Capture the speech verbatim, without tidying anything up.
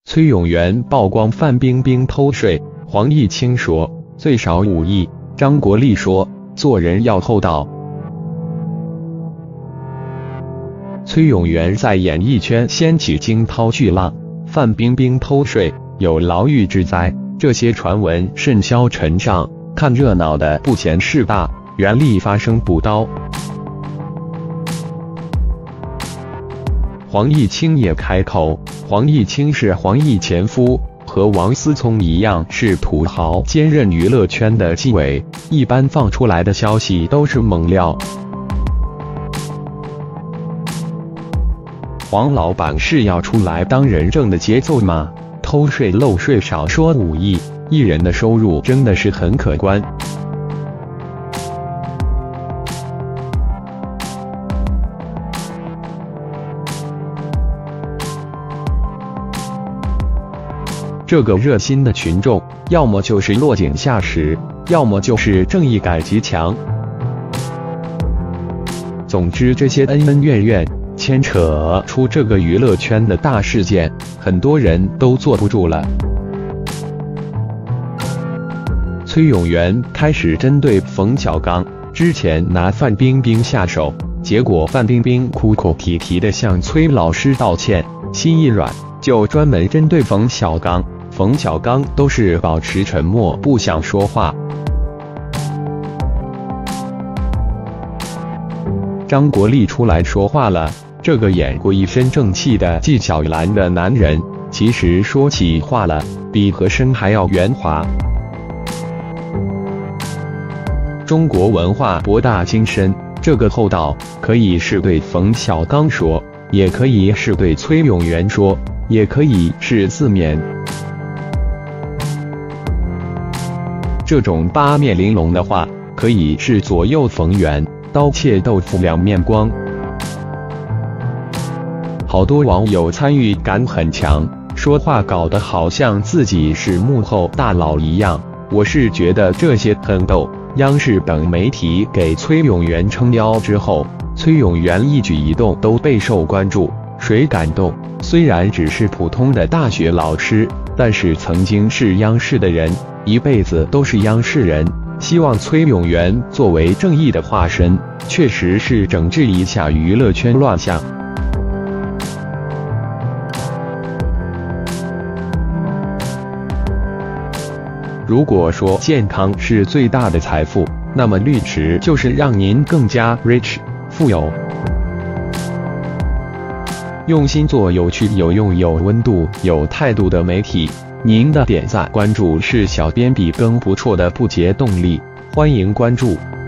崔永元曝光范冰冰偷税，黄毅清说最少五亿，张国立说做人要厚道。崔永元在演艺圈掀起惊涛巨浪，范冰冰偷税有牢狱之灾，这些传闻甚嚣尘上，看热闹的不嫌事大，原力发声补刀。黄毅清也开口，黄毅清是黄奕前夫，和王思聪一样是土豪，兼任娱乐圈的纪委，一般放出来的消息都是猛料。黄老板是要出来当人证的节奏吗？偷税漏税少说五亿，艺人的收入真的是很可观。这个热心的群众，要么就是落井下石，要么就是正义感极强。总之，这些恩恩怨怨牵扯出这个娱乐圈的大事件，很多人都坐不住了。崔永元开始针对冯小刚，之前拿范冰冰下手，结果范冰冰哭哭啼啼的向崔老师道歉，心一软就专门针对冯小刚。冯小刚都是保持沉默，不想说话。张国立出来说话了，这个演过一身正气的纪晓岚的男人，其实说起话了，比和珅还要圆滑。中国文化博大精深，这个厚道可以是对冯小刚说，也可以是对崔永元说，也可以是字面。这种八面玲珑的话，可以是左右逢源，刀切豆腐两面光。好多网友参与感很强，说话搞得好像自己是幕后大佬一样。我是觉得这些很逗。央视等媒体给崔永元撑腰之后，崔永元一举一动都备受关注，谁敢动？虽然只是普通的大学老师，但是曾经是央视的人，一辈子都是央视人。希望崔永元作为正义的化身，确实是整治一下娱乐圈乱象。如果说健康是最大的财富，那么绿池就是让您更加 rich 富有。用心做有趣、有用、有温度、有态度的媒体，您的点赞关注是小编比更不错的不竭动力，欢迎关注。